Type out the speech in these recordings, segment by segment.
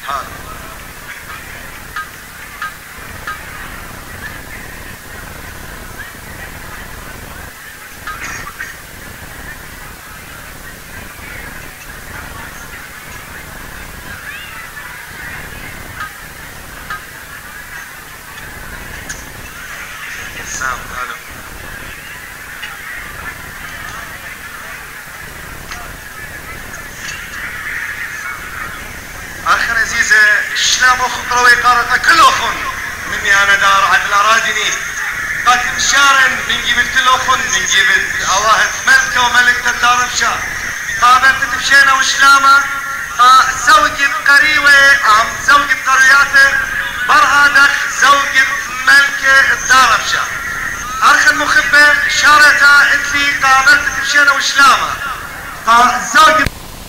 أخنا عزيزة الشلام وخقروي قارقة كل أخن مني أنا دار عدل أرادني قاتل شارن من جبت كل أخن من جبت أواهد ملكة وملكة الدار بشار قابلت تفشينا وشلامة زوجة قريوة عم زوجة قرياته برهادخ زوجة ملكة الدار بشار أخ المخبة شارتها انتلي قابلت تفشينا وشلامة زوجة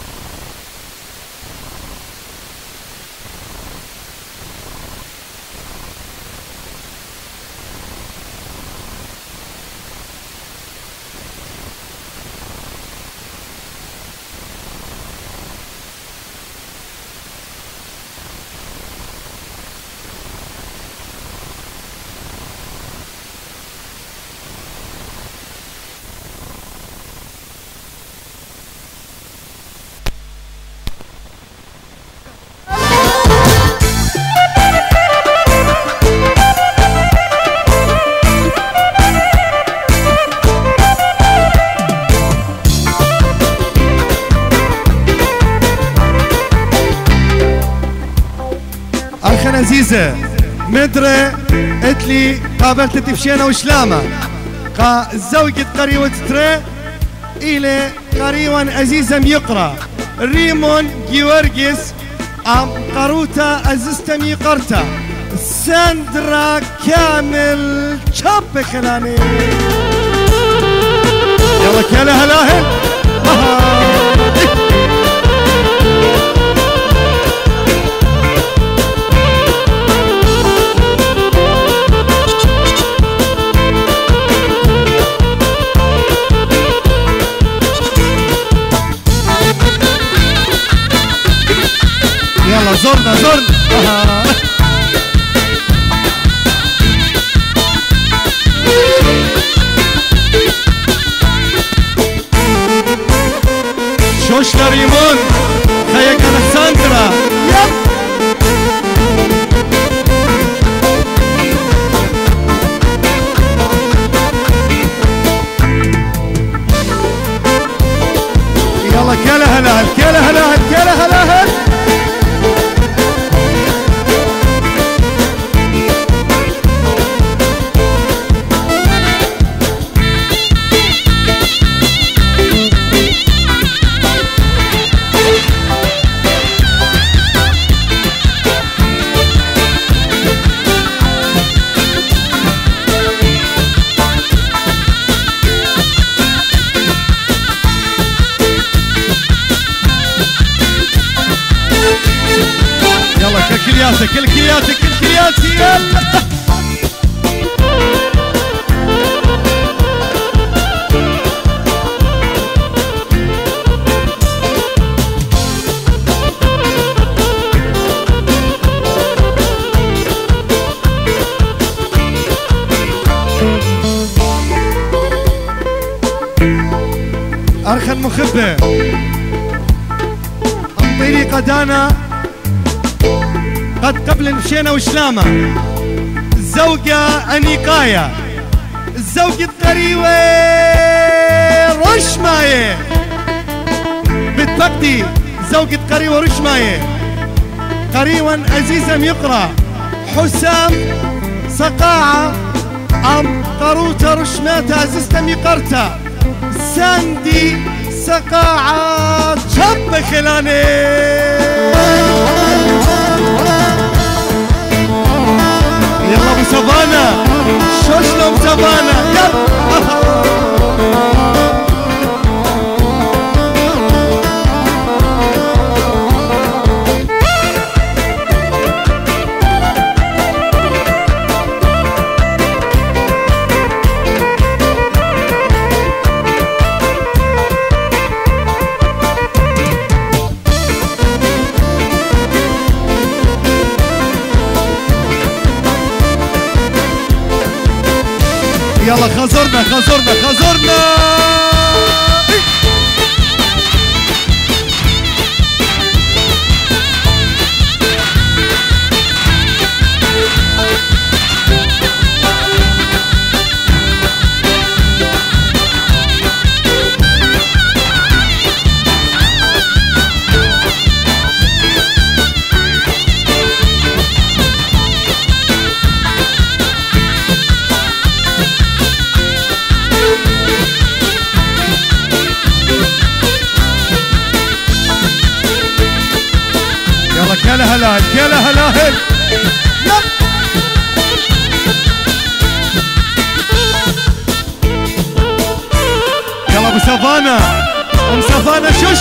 عزيزة مدرة قلتلي قابلت تفشينا وشلامة زوجة قريوة ترى إلى قريوان عزيزة ميقرا ريمون جيورجيس أم قروتا عزيزة ميقرتا ساندرا كامل شاب خلاني يلا كلا هلاهل يلا زرنا شوش ريمون خيك الكسندرا يلا كلا هلاهل كلا هلاهل كلا هلاهل كل كلياتي يلا أرخى المخبة الطريقة دانا قد قبل مشينا وشلامة الزوجة أنيقاية الزوجة قريوة رشماية بتبقدي زوجة قريوة رشماية قريوة عزيزة ميقرا حسام صقاعة أم قروتا رشماتا عزيزة ميقرتا ساندي صقاعة شاب خلاني يلا ابو سافانا شو شلون سافانا يلا يلا خزرنا خزرنا خزرنا. كلا هلاهل كلا هلاهل. يلا ابو سافانا ام سافانا شوش.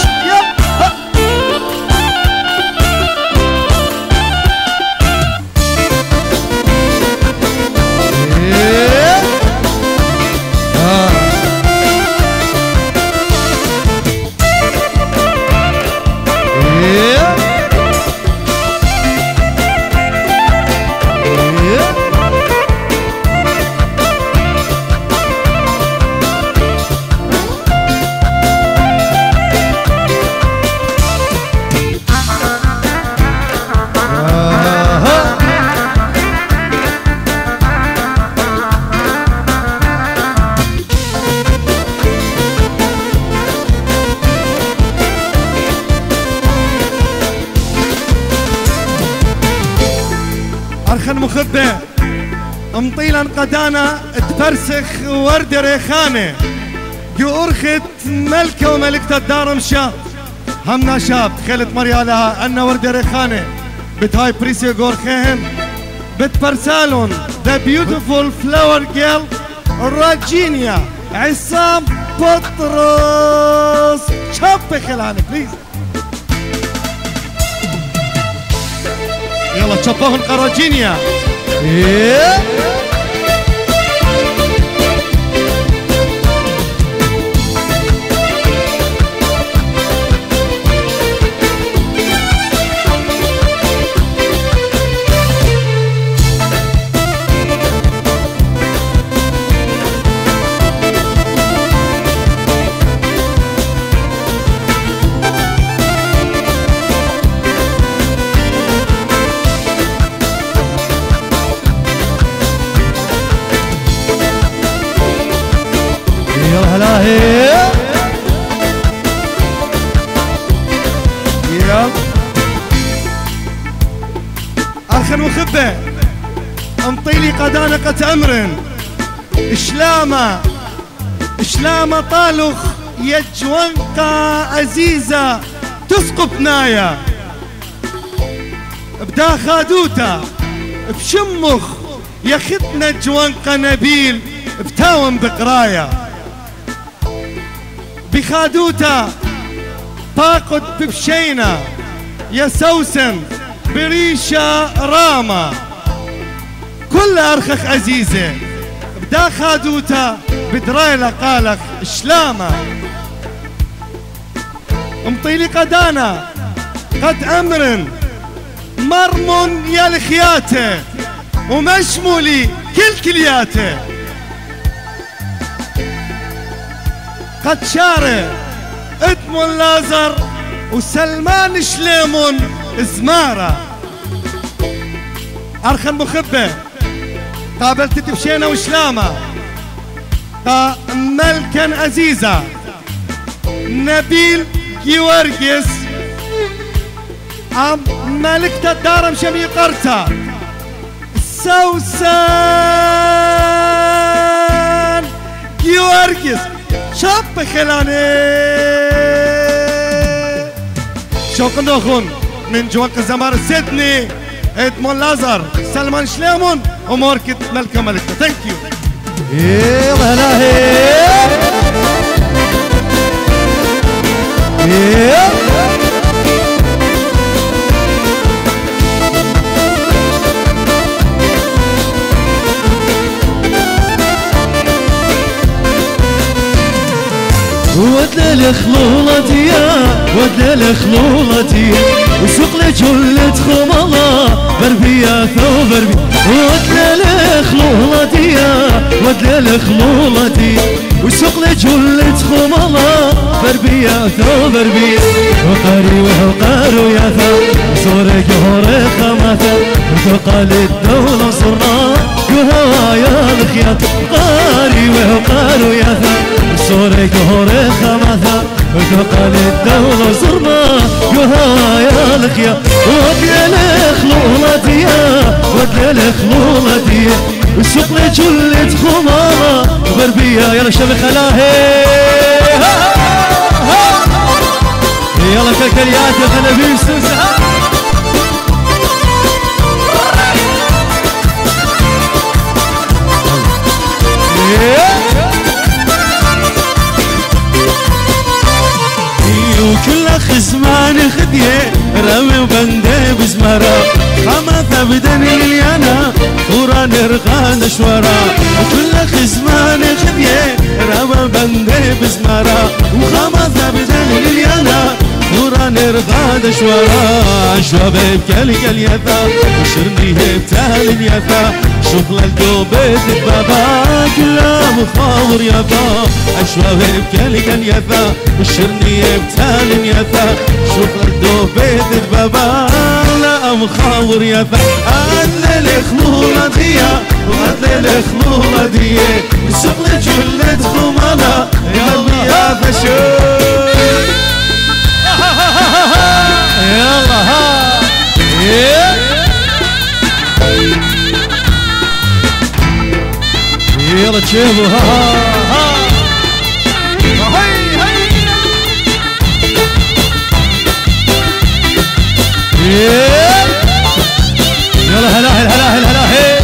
أرخن مخبة مطيلا قدانا تفرسخ ورد ريخانة جو أرخت ملكة وملكة الدار مشا همنا شاب خلت مريالها أنا ورد ريخانة بتهاي بريسيو غورخهم بتبرسالون the beautiful flower girl راجينيا عصام بطرس شاب خلانة بليز. يلا تشبهوا القراجينيا. هلاهي يلا أرخن وخبة انطيلي قدانقة أمر إشلامة طالخ يجوانقة عزيزة تسقط نايا بدا خادوتا بشمخ يختنا جوانقة نبيل بتاوم بقرايا بخادوتا طاقد ببشينا يا سوسن بريشة راما كل أرخخ عزيزة بدا خادوتا بدرايلة قالخ شلامة مطيلي قدانا قد أمر مرمون يا الخياته ومشمولي كل كلياته قد شارع ادمون لازر وسلمان شليمون زمارة أرخن مخبة قابلت تبشينا وشلامة ملكن عزيزة نبيل جيورجيس عم ملكة الدار مشمي قرطة سوسن جيورجيس شاب خلاني شوق نوخون من جوانق الزمار سيدني ادمون لازر سلمان شليمون وموركت ملكة ملكة ثانك يو. يلا هلا ودل خلولتي ودل خلولتي وسوق لجلة خمالة بربية ثوب بربي ودل خلولتي ودل خلولتي وسوق لجلة خمالة بربية ثو بربية وقاري وقارو يا ثا صورك هوري خماثا وتقال الدولة صرنا وهوايا الخياط قاري وقارو يا ثا صورك هوري خماثا وتقال الدولة صرنا وهوايا الخياط ودل خلولتي ودل خلولتي وسوق لجلة خمالة بربية يلا شبك خلاهي يلا كالكليات يا خنبيل سوسة وكل خزمان خديه رمي وبندي بزمرة خمثة بدني اليانا وران رغان شورا وكل خزمان خديه رمي وبندي بزمرة وخمثة بدني اليانا وران رغان شورا شوابي بكالك اليثا وشرني بتال اليثا شغل الدوبيت بابا كلا مخاور يثا شوابي بكالك اليثا وشرني بتال اليثا شغل الدوبيت بابا لا مخاور يثا أدل الخلولة ديا وأدل الخلولة ديا شغل جلة خمالة يا قلبي يا فشول يلا ها يلا تشوفوا ها يلا هلاهل هلاهل هلاهل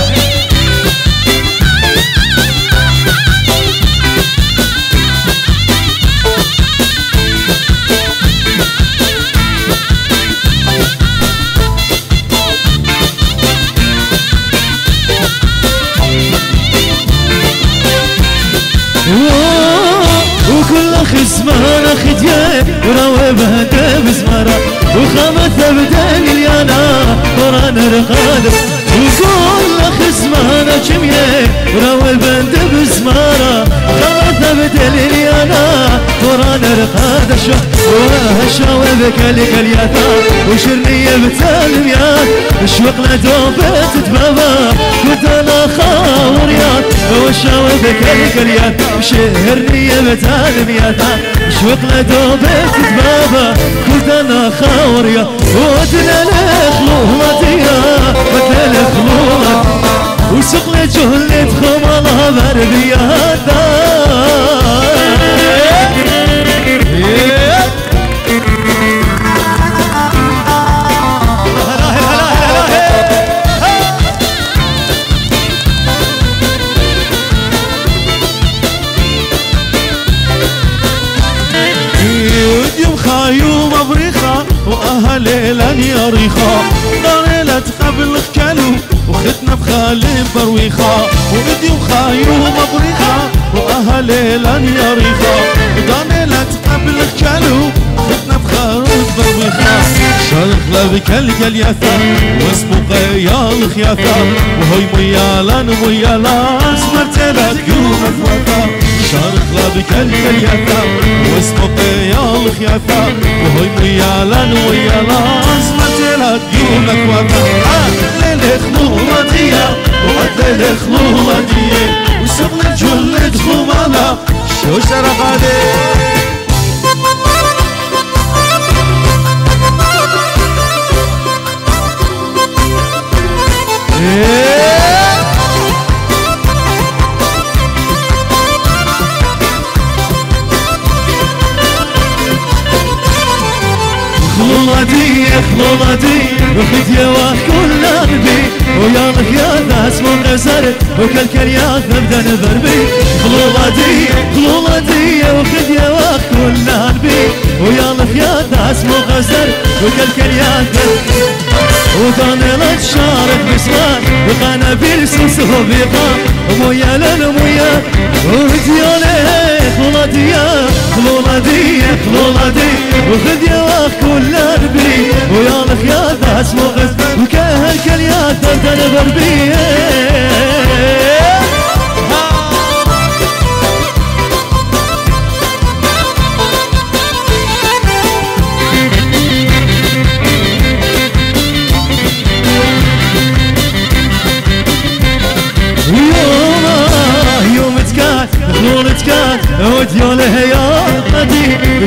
وكل خزمان خديه وراوي بهده بزمرة وخمثة بداني اليانا قران رقادة وكل خزمان جميه وراوي بهده بزمرة خمثة بداني اليانا قران رقادة وهشاوي بكالك الياتا وشرنية بتالميات الشوق لدوبت تبابا كنت انا خاوريات وشاوي بكالك الياتا وشرنية بتالمياتا الشوق لدوبت تبابا كنت انا خاوريات ودنا لخلولتيا ودنا لخلولت وسوق لجهلة خمالها بربياتا خايوم ابريخة واهلي لن يريخة ضريلة قبل خكالو وختنا بخالي برويخة وديو خايوم ابريخة واهلي لن يريخة ضريلة قبل خكالو ختنا بخالي برويخة شرخ لبك الياثا واسمو قيا الخياثا وهي ميالان ميالان سمرتلك يوم اثوثا شارخ لبك الياثا واسمو قيا الخياثا وهي ميالان ميالان سمرتلك يوم اثوثا أهل الخلولة ديا وأهل الخلولة ديا وشغل جلة خمالة شو شرف عليك خلولتي خلولتي وخديا وكل قلبي ويا يا ناس منغزر وكل يا نبدا نبربي خلولتي خلولتي وخديا وكل قلبي ويا يا ناس منغزر وكل يا وطاني لا تشارك بسوان وقنابل سوسه بيقا ومويا للمويا وديالي خلولتي خلولتي خلولتي وخديا كل قلبي ويا لك يا ناس مغز وكهل كل يا تبدا بربي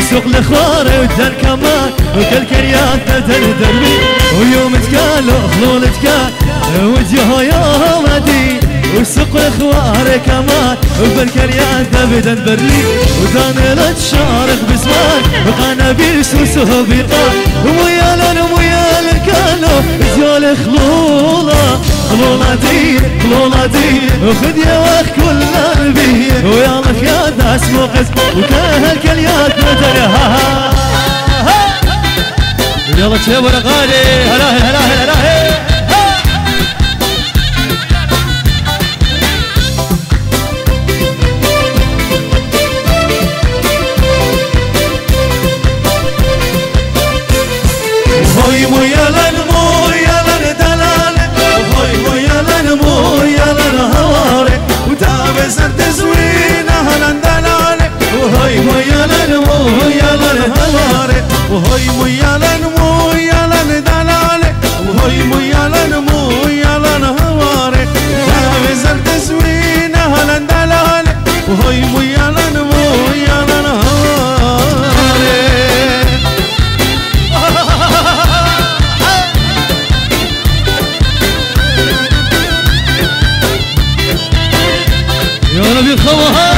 وسوق الخوار ودن كمان وكل كريات بدل دربي ويوم تكالو خلول تكال وجهه يا مدين وسوق الخوار كمان وبالكريات بدن برلي ودان لتشارك بزمان وقنابيل سوسه بيقال ويا كانوا زيول خلوله خلوله دين وخذ يا واخ كل قلبي ويا لك يا ناس موقف وكاهل كليات بدنها يلا تشوف الغالي هلا هوي مويا لنمو يا لندلال هوي مويا لنمو يا لنهاري وتابع سرت زوينة هلندلال وهوي مويا لنمو يا لنهاري وهوي مويا لنمو يا لندلال وهوي مويا لنمو يا لنهاري تابع سرت زوينة هلندلال وهوي مويا لنمو يا لنهاري يا نبي الخوها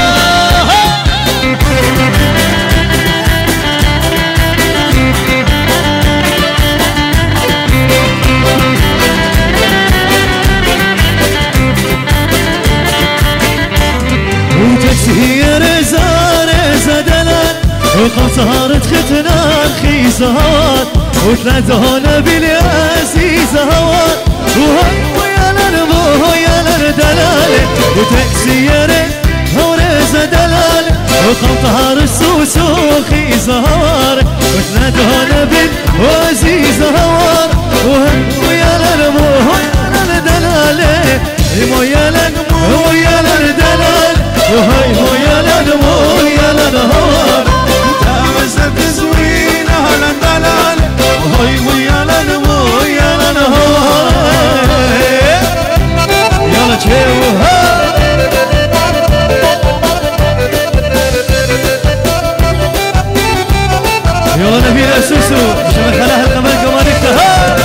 وتسهير زار دلال وقصارت ختنان خيس هوات وثلاثة نبي العزيز هوات ويا لنمو يا لندلال وتكسير هورز دلال وقطهار السوس وخيز هوار وثلاثة نبي العزيز هوار ويا لنمو يا لندلال يا لنمو يا لندلال وهي يا لنمو يا لنهار تامسك زوينة هلندلال وهي يا لنمو يا لنهار يلا تشوها يلا نبيل سوسو شبه خلاها القمر قمرتها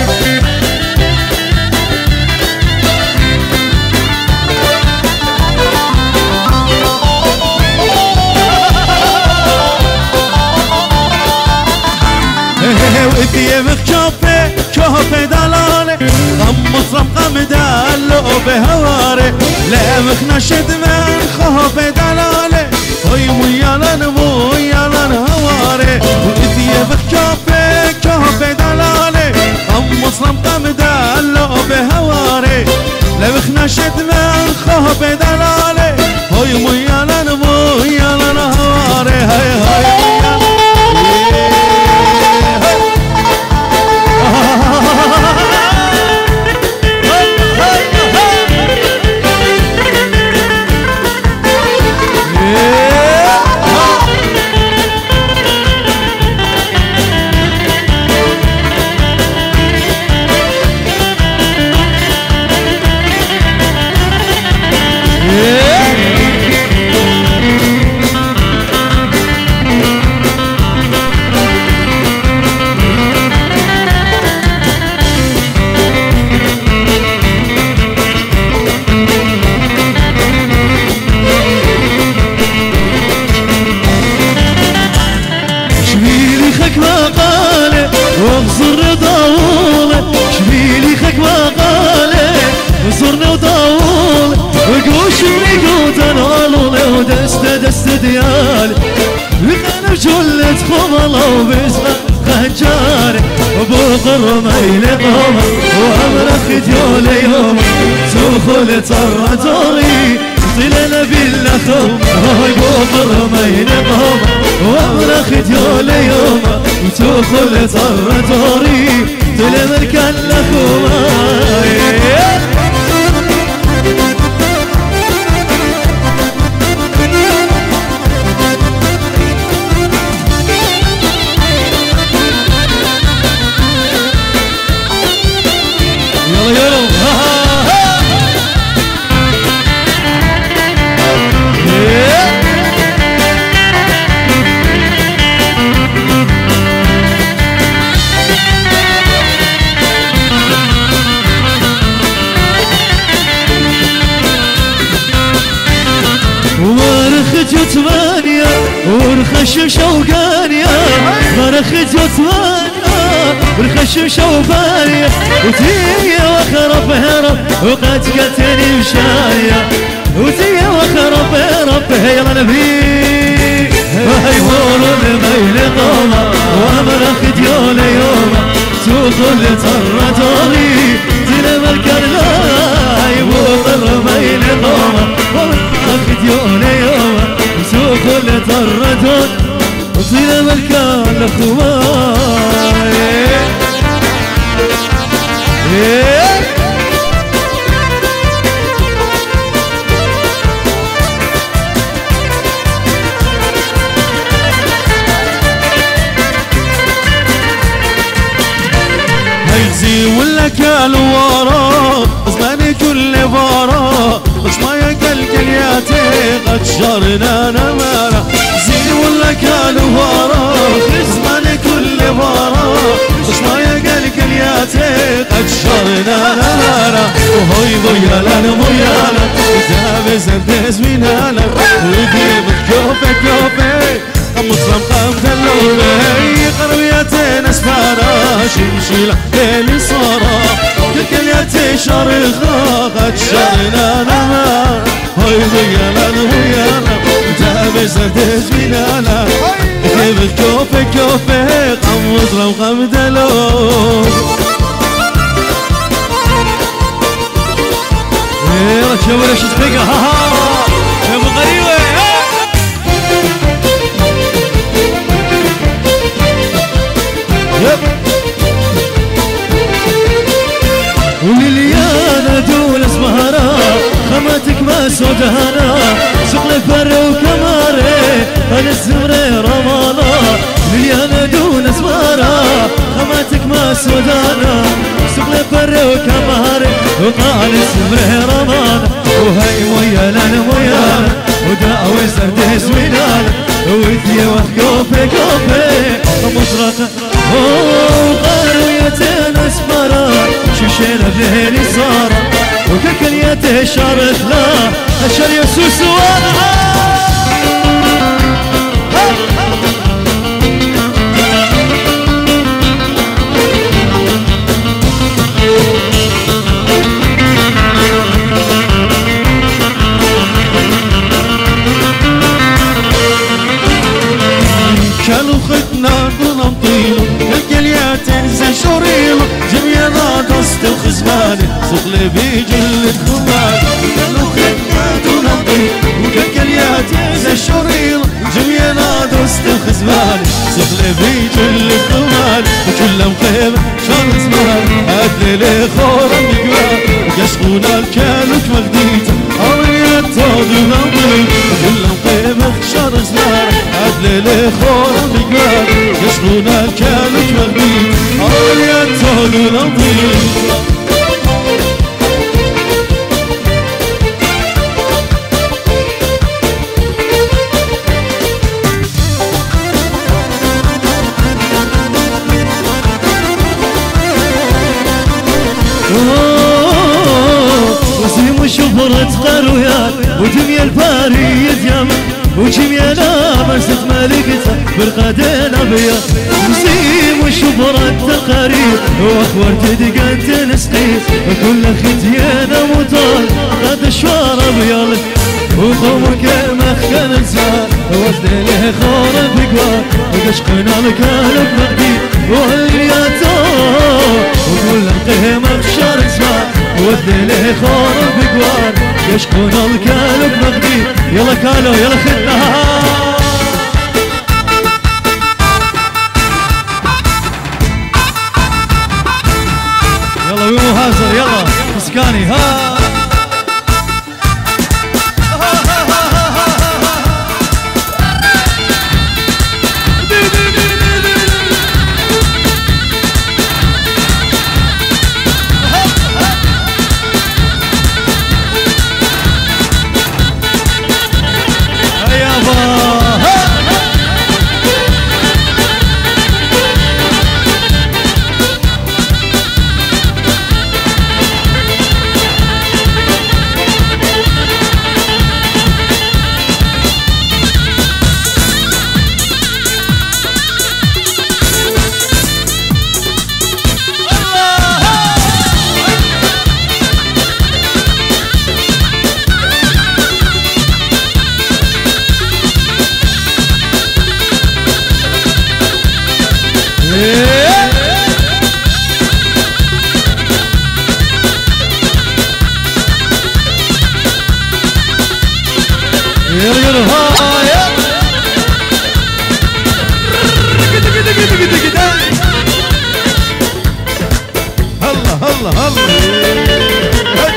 وإدي كوفي دلالي غمص رمقم دالو بهواري لا مخنشد من خوفي دلالي هوي ويا لنمو يا لنهواري وإدي كوفي دلالي غمص رمقم دالو بهواري لا مخنشد من خوفي دلالي هوي ويا لنمو يا لنهواري هاي هاي واغزر ضاوله شبيلي خك وقاله وزرنا وضاوله وقوش بنيقو تنالوله ودست ديالي وكان بجلة خمله وبزغة خجاري وبقر ميل قومه وامرخ ديولي يومه سوخل طرطوري طلنا باللخو هاي بقر ميل قومه وامرخ ديولي يومه وتوخل طرطوري طلنا الكلخو ورخشم شوقانيا مرخت يوتمانيا ورخشم شوقانيا وتيا وخرب هرب وقد قتلني مشايا وتيا وخرب هرب يلا نبي هاي مولو الميل قوما ومرخت يولا يوما تدخل تردوني تلم الكرلاي وطر ميل قوما ومرخت يولا يوما تدخل تردون تلم الكرلاي هيزي ولا كالورا زماني كل بارا مش ما يقلقل يا قد شرنا نمارا زي ولا كالورا زماني كل بارا مش ما يقلقل يا قد شرنا نمارا وهاي ضيالا ضيالا دابز انتز من هلا وجيب كوفي كوفي مصرم قمت اللومي قرويتين اسفارا شمشيلة ليلي صارا كلكليتي شرخا قد شرنا نما هاي ضيالا ضيالا دابز انتز من هلا وجيب كوفي كوفي قم مصرم قمت اللومي ركشة ولا شتفقة ها يا ابو غريوة ولليانا دول اسمهرا خماتك ما سودهانا شغل فر وكماري انا الزمري رمانا لليانا دول اسمهرا خماتك ما سودهانا شغل فر وكماري وقال الزمري رمانا وهي مويانا مويانا وداوي سرديس وينانا وثيا وثقوفي كوفي مطرقة وقارويتين اسمرا شمشينا بليلي صارا وكلكليته شارخ لا اشر يسوس وانا كانوا خدنا ونمطيلو كالكلياتين زي شوريلو جميعنا قصد وخزماني سقلي بيجل الخماني كانوا خدنا ونمطيلو كالكلياتين زي شوريلو جميعنا قصد وخزماني سقلي بيجل الخماني وكلهم خيمة شان زمان هاتلي لي خورا مقوان يشقونا الكالوك مغديتا أوليات تودو نمطيل وكلهم خيمة شان زمان هاتلي لي خورا مقوان يشقونا الكالوك مغديتا أوليات تودو نمطيل وسيم وشفرة قرويات ودميا الباريد يمن وجميا لابست ملكتها برقدين ابيض وسيم وشفرة القريب واخور تدقن تنسقيس وكل ختيانا مطال قد الشوار ابيض وخومك مخكن زمان وزن له خور بقوار وقشقنا الكالب مقدي وهالياتو وكل القيمة بشار زمان وزن له خور بقوار يشقنا الكالب مقدي يلا كالو يلا خدنا يلا ويمو هازر يلا مسكاني ها الله الله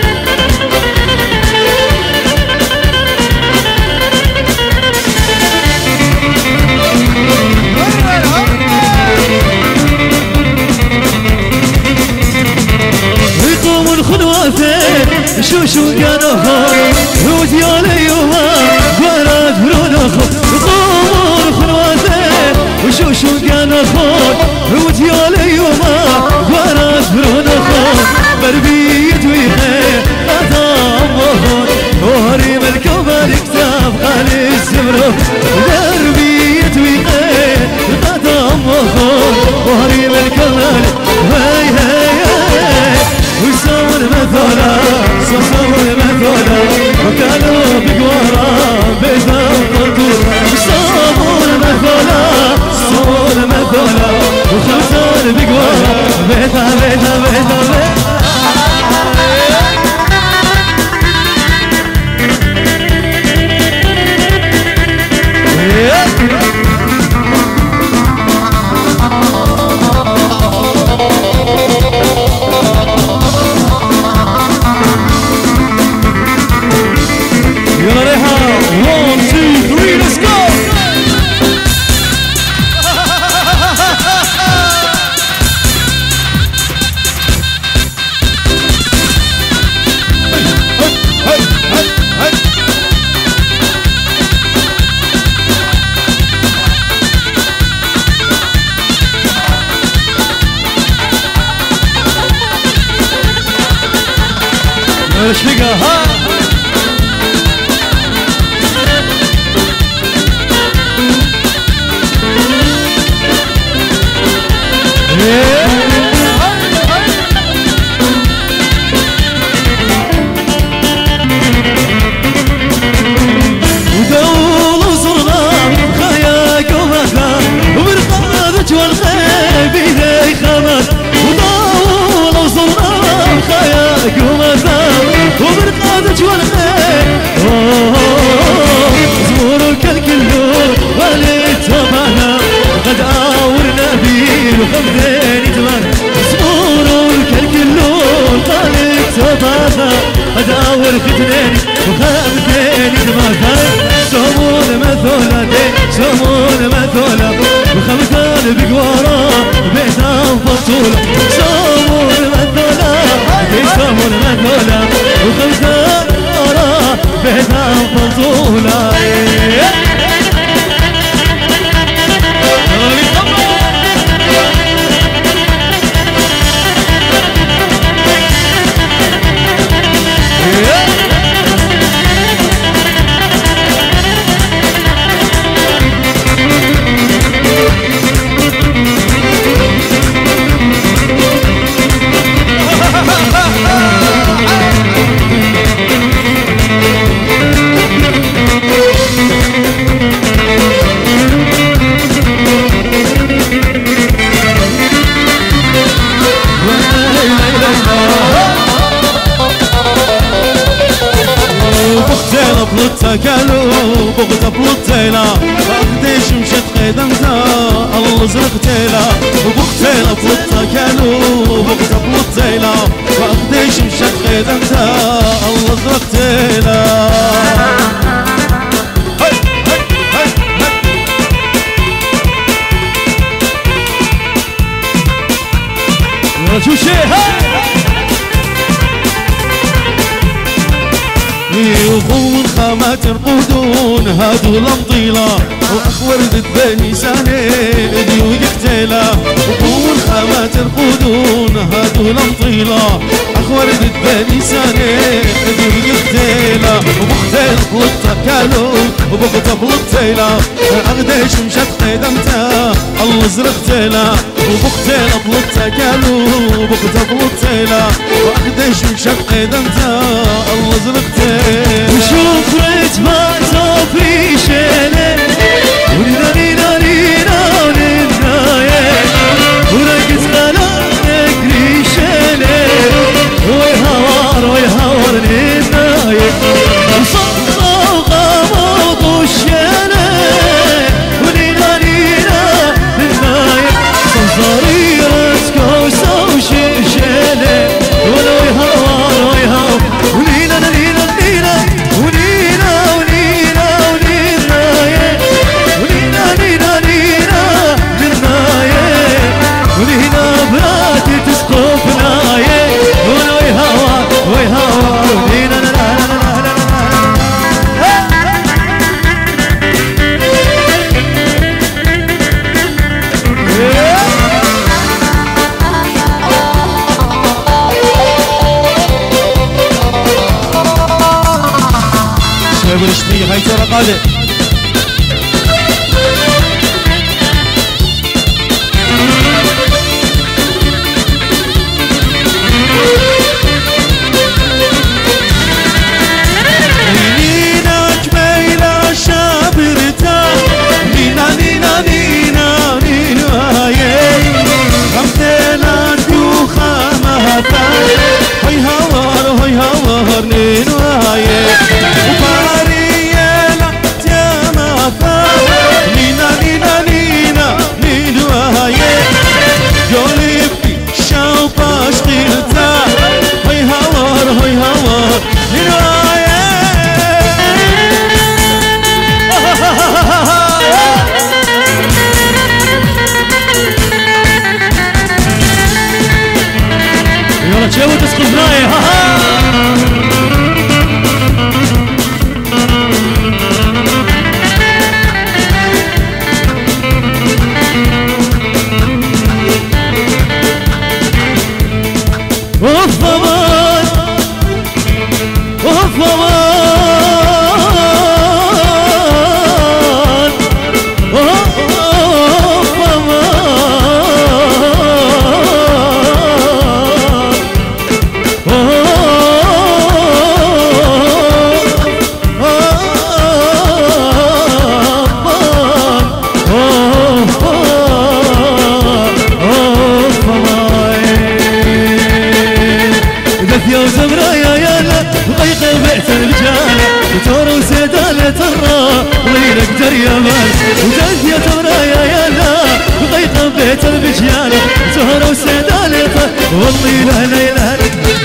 شو كانوا وديالي يوما ورد برونخو قوموا خلواته وشو كانوا وديالي يوما ورد برونخو بربيت ويخير أدامهون وهري ملكو كتاب خالي الزمرو بربيت ويخير أدامهون وهري ملكو هاي هاي هاي ويساون مثلا صوصون مثلا وكانوا بقوارا بيتا وقدور ويساون مثلا صوصون مثلا وخلصون بقوارا بيتا بيتا بيتا بيتا شفيقة ها ودول وصلنا خياك ومثلا وبرقادك والخير بيدي خمس ودول وصلنا خياك ومثلا وبرقادك والخير زمورك الكلور وليتبعنا قد آورنا بيه وخمدين يتمنى زمورك الكلور وليتبعنا قد آور ختنين وخمدين يتمنى سمون مثولا دي سمون مثولا وخمدين بقوارا بيتا وفصولا سمون مثولا دي سمون مثولا وخمدين بقوارا بيتا وفصولا كانوا بغضة بلطيلة فقديش مشيت قدمتها الله زرقتيلة وبختيلة بلطة كانوا بغضة بلطيلة فقديش مشيت قدمتها الله زرقتيلة شو شي وخون خامات يرقدون هادو لمطيلة وأخور ضد بني ساني ديو يقتيلة وخون خامات يرقدون هادو لمطيلة أخور ضد بني ساني ديو يقتيلة وبختيل بلطة كالو وبغطة بلطيلة أغديش مشات قدمتها الله زرقتيلة وبختيل بلطة كالو وبغطة بلطيلة وأغديش مشات قدمتها الله زرقتيلة وشوف ريت ما صافي شيله ونينا نينا ونينا ورقص خلانك ريشيله ويهور نينا وصفا وغامض وشيله ونينا نينا صنصريرة كوسة وشيشيله يقول اشتري هاي ترى قادر والله لا لا لا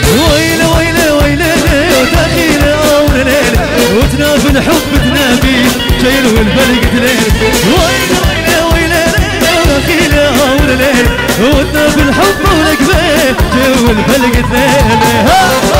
ويله ويله ويله ودخيله اول ليله وتنافي الحب تنافي جايل والبلق ليل ويله ويله ويله ودخيله اول ليله وتنافي الحب ولقبه جايل والبلق ليل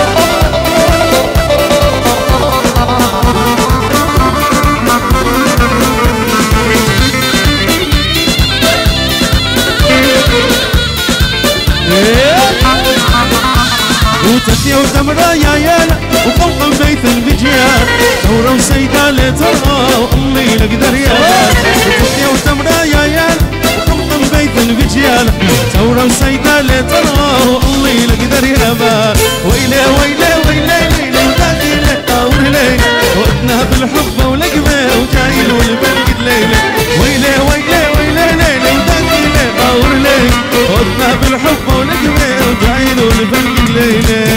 وتسيا وتمرة يا يالا وقمقم بيت البجيال ثورة وسيدة لترى وأمي لقدر يالا وتسيا وتمرة يا يالا وقمقم بيت البجيال ثورة وسيدة لترى وأمي لقدر يالا ويلي ويلي ويلي ليلي وداخلي أور ليلي وقتنا بالحب ولقمة وجايل والبلد ليلي ويلي ويلي ويلي ليلي وداخلي أور ليلي وقتنا بالحب ولقمة وجايل والبلد ليلي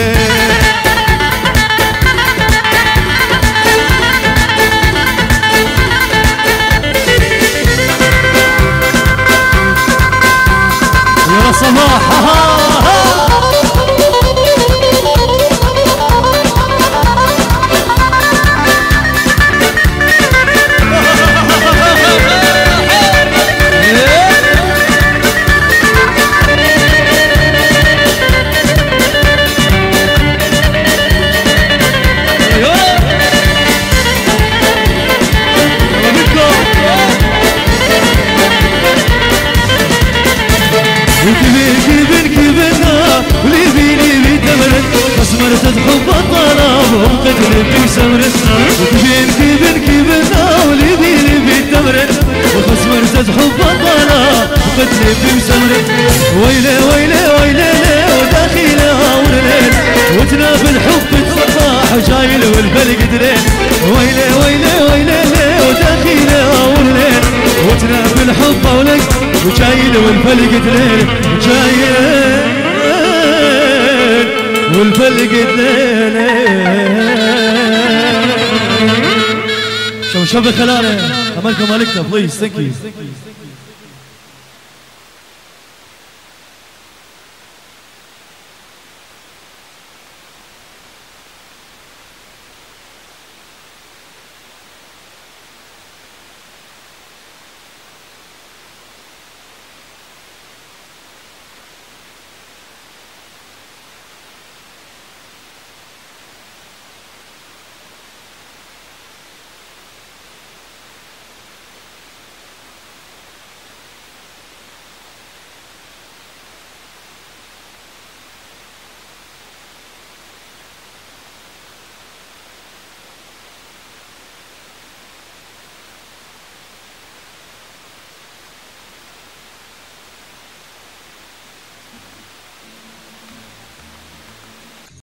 يا صباح مرتد حب الطراب وقتل في سمرت كبن كبنا وليبي لبي تمرت وخص مرتد حب الطراب وقتل في سمرت ويلي ويلي ويلي وداخله وليل وتنافي الحب تصبح وجايل والبلق دليل ويلي ويلي ويلي وداخله وليل وتنافي الحب ولك وجايل والبلق دليل جايل والفلق الليل شو شبه خلاله عملكم مالكنا بليز ثانك يو